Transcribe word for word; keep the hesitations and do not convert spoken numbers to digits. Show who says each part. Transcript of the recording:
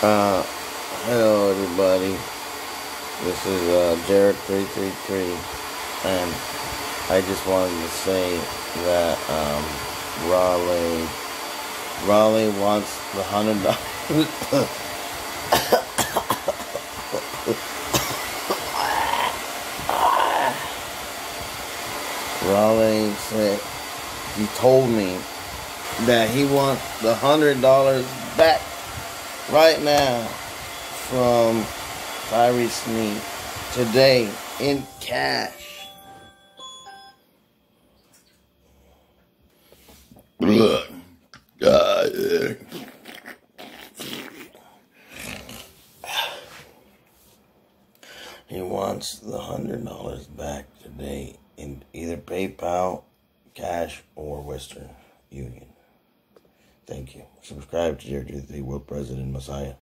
Speaker 1: Uh, hello everybody. This is uh, Jared three three three, and I just wanted to say that um, Raleigh, Raleigh wants the hundred dollars. Raleigh said he told me that he wants the hundred dollars back right now from Tyree Sneed today in cash. He wants the hundred dollars back today in either PayPal, cash, or Western Union. Thank you. Subscribe to your the World President Messiah.